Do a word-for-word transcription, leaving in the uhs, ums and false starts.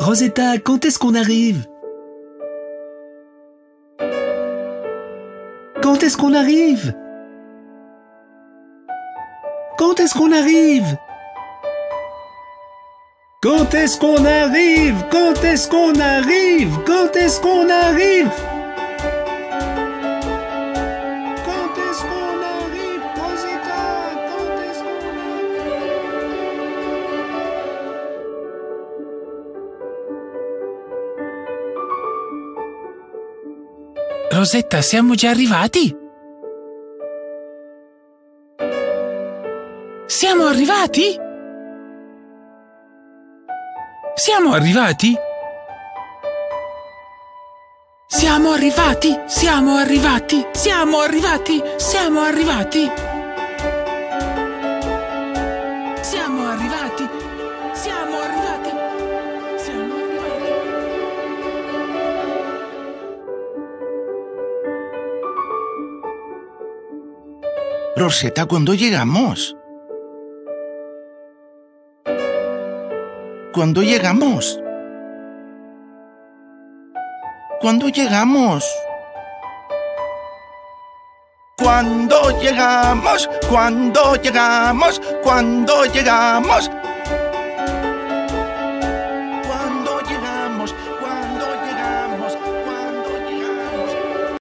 Rosetta, quand est-ce qu'on arrive? Quand est-ce qu'on arrive? Quand est-ce qu'on arrive? Quand est-ce qu'on arrive? Quand est-ce qu'on arrive? Quand est-ce qu'on arrive? Quand est-ce qu'on arrive, Rosetta? Quand est-ce qu'on arrive? Rosetta, siamo già arrivati? Siamo arrivati? Siamo arrivati? Siamo arrivati? Siamo arrivati? Siamo arrivati? Siamo arrivati? Siamo arrivati? Siamo arrivati? Siamo arrivati? Rosetta, ¿cuándo llegamos? ¿Cuándo llegamos? ¿Cuándo llegamos? ¿Cuándo llegamos? ¿Cuándo llegamos? ¿Cuándo llegamos?